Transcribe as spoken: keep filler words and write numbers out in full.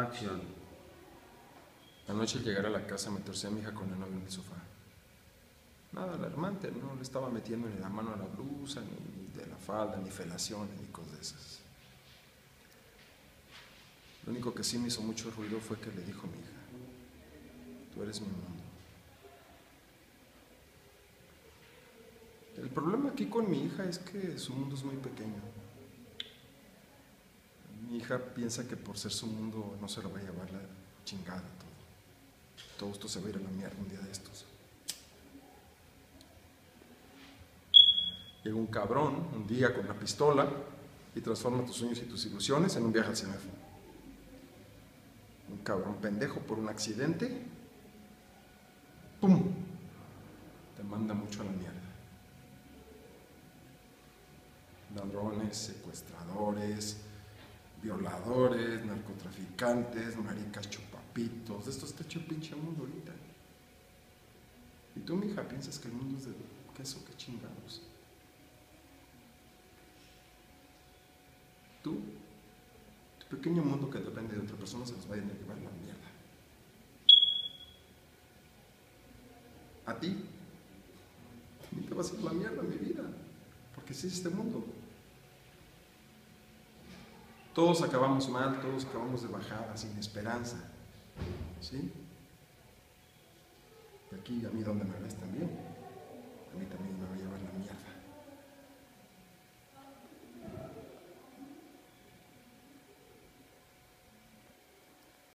Acción. Anoche al llegar a la casa me torcí a mi hija con el novio en el sofá. Nada alarmante, no le estaba metiendo ni la mano a la blusa, ni de la falda, ni felaciones, ni cosas de esas. Lo único que sí me hizo mucho ruido fue que le dijo a mi hija: tú eres mi mundo. El problema aquí con mi hija es que su mundo es muy pequeño. Mi hija piensa que por ser su mundo no se lo va a llevar la chingada todo. Todo esto se va a ir a la mierda un día de estos. Llega un cabrón un día con una pistola y transforma tus sueños y tus ilusiones en un viaje al semáforo. Un cabrón pendejo por un accidente, ¡pum!, te manda mucho a la mierda. Ladrones, secuestradores, violadores, narcotraficantes, maricas, chupapitos. De esto está hecho el pinche mundo ahorita. Y tú, mija, piensas que el mundo es de queso, qué chingados. Tú, tu pequeño mundo que depende de otra persona, se los vayan a llevar a la mierda. A ti, a mí te vas a ir a la mierda, mi vida, porque así es este mundo. Todos acabamos mal, todos acabamos de bajada, sin esperanza, ¿sí? Y aquí, a mí donde me ves también, a mí también me va a llevar la mierda.